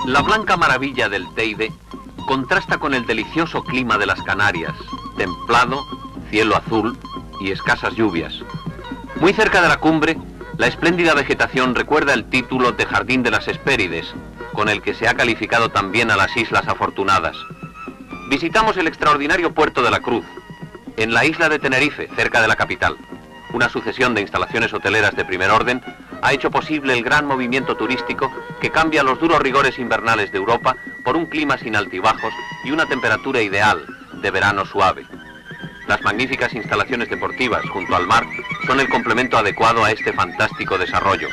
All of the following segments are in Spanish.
La blanca maravilla del Teide contrasta con el delicioso clima de las Canarias, templado, cielo azul y escasas lluvias. Muy cerca de la cumbre, la espléndida vegetación recuerda el título de Jardín de las Hespérides, con el que se ha calificado también a las Islas Afortunadas. Visitamos el extraordinario puerto de la Cruz, en la isla de Tenerife, cerca de la capital. Una sucesión de instalaciones hoteleras de primer orden ha hecho posible el gran movimiento turístico que cambia los duros rigores invernales de Europa por un clima sin altibajos y una temperatura ideal, de verano suave. Las magníficas instalaciones deportivas junto al mar son el complemento adecuado a este fantástico desarrollo.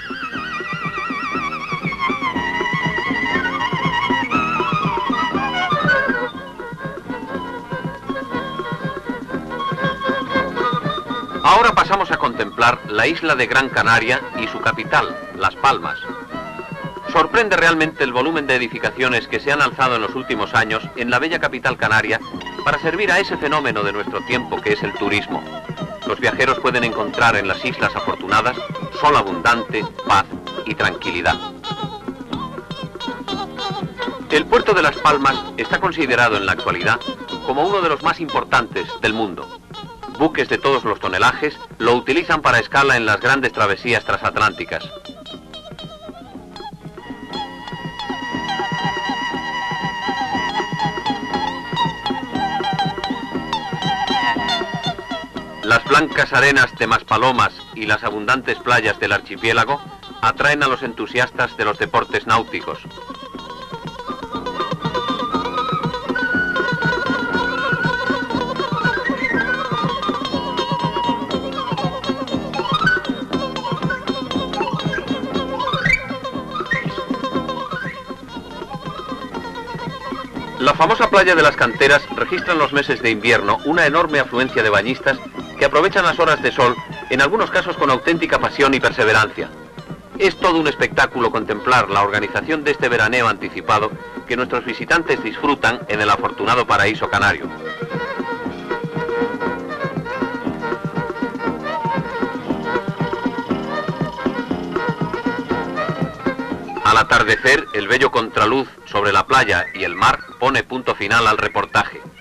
Ahora pasamos a contemplar la isla de Gran Canaria y su capital, Las Palmas. Sorprende realmente el volumen de edificaciones que se han alzado en los últimos años en la bella capital canaria para servir a ese fenómeno de nuestro tiempo que es el turismo. Los viajeros pueden encontrar en las Islas Afortunadas sol abundante, paz y tranquilidad. El puerto de Las Palmas está considerado en la actualidad como uno de los más importantes del mundo. Buques de todos los tonelajes lo utilizan para escala en las grandes travesías transatlánticas. Las blancas arenas de Maspalomas y las abundantes playas del archipiélago atraen a los entusiastas de los deportes náuticos. La famosa playa de las Canteras registra en los meses de invierno una enorme afluencia de bañistas que aprovechan las horas de sol, en algunos casos con auténtica pasión y perseverancia. Es todo un espectáculo contemplar la organización de este veraneo anticipado que nuestros visitantes disfrutan en el afortunado paraíso canario. Al atardecer, el bello contraluz sobre la playa y el mar pone punto final al reportaje.